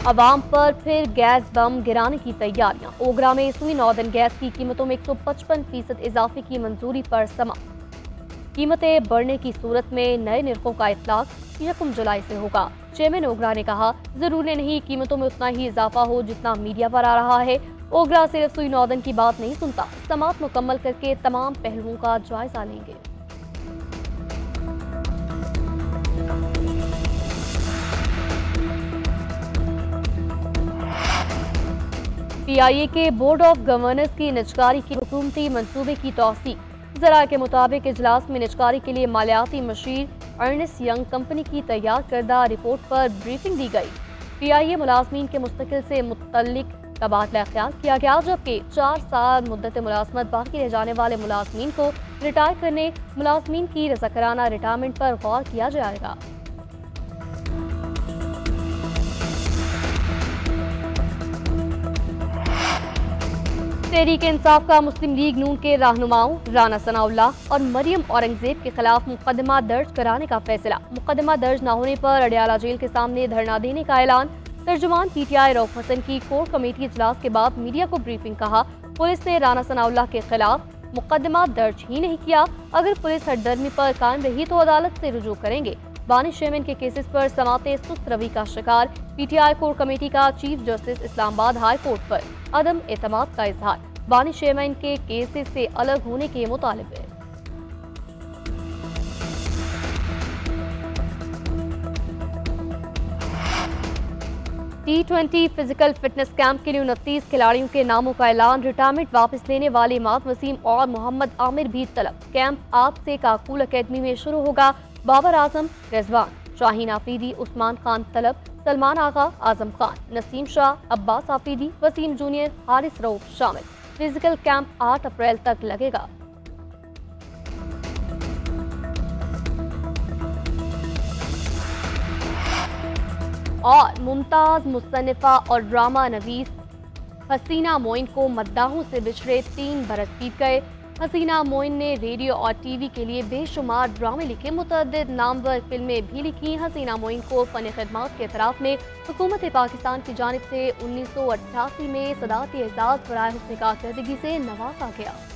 अवाम पर फिर गैस बम गिराने की तैयारियां। ओगरा में सुई नॉर्दर्न गैस की कीमतों में 155% इजाफे की मंजूरी पर समाप्त। कीमतें बढ़ने की सूरत में नए निर्खों का इतलाक 1 जुलाई से होगा। चेयरमैन ओगरा ने कहा, जरूरी नहीं कीमतों में उतना ही इजाफा हो जितना मीडिया पर आ रहा है। ओगरा सिर्फ सुई नॉर्दर्न की बात नहीं सुनता, समाप्त मुकम्मल करके तमाम पहलुओं का जायजा लेंगे। PIA के बोर्ड ऑफ गवर्नर्स की निजकारी की हुकूमती मंसूबे की तौसीक। जरा के मुताबिक इजलास में निजकारी के लिए मालियाती मशीर अर्नेस्ट यंग कंपनी की तैयार करदा रिपोर्ट पर ब्रीफिंग दी गई। PIA मुलाजमीन के मुस्तकिल से मुतल्लिक तबादला ख्याल किया गया, जबकि 4 साल मुद्दत मुलाजमत बाकी रह जाने वाले मुलाजमीन को रिटायर करने, मुलाजमीन की रज़ाकराना रिटायरमेंट पर गौर किया जाएगा। तहरीक इंसाफ का मुस्लिम लीग नून के रहनुमाओं राना सनाउल्लाह और मरियम औरंगजेब के खिलाफ मुकदमा दर्ज कराने का फैसला। मुकदमा दर्ज न होने पर अडियाला जेल के सामने धरना देने का ऐलान। तर्जुमान PTI रऊफ हसन की कोर कमेटी इजलास के बाद मीडिया को ब्रीफिंग। कहा, पुलिस ने राना सनाउल्लाह के खिलाफ मुकदमा दर्ज ही नहीं किया। अगर पुलिस हरदर्मी पर कायम रही तो अदालत से रुजू करेंगे। बानी चेयरमैन के केसेस पर समाते सुस्त रवि का शिकार। PTI कोर कमेटी का chief justice Islamabad high court पर अदम एतमाद का इजहार। बानी चेयरमैन के केसेस से अलग होने के मुतालिबे। T20 फिजिकल फिटनेस कैंप के लिए 29 खिलाड़ियों के नामों का ऐलान। रिटायरमेंट वापस लेने वाले इमाद वसीम और मोहम्मद आमिर भी तलब। कैंप आज से काकूल अकेडमी में शुरू होगा। बाबर आजम, रिजवान, शाहीन आफरीदी, उस्मान खान तलब, सलमान आगा, आजम खान, नसीम शाह, अब्बास आफरीदी, वसीम जूनियर, हारिस रऊफ शामिल। फिजिकल कैंप 8 अप्रैल तक लगेगा। और मुमताज मुसन्निफा और ड्रामा नवीस हसीना मोइन को मद्दाहों से बिछड़े 3 बरस बीत गए। हसीना मोइन ने रेडियो और TV के लिए बेशुमार ड्रामे लिखे, मुतअद्दिद नामवर फिल्में भी लिखी। हसीना मोइन को फन खिदमत के एतराफ़ में हुकूमत पाकिस्तान की जानिब से 1988 में सदाती एजाज़ बराए हुस्न कारकर्दगी से नवाजा गया।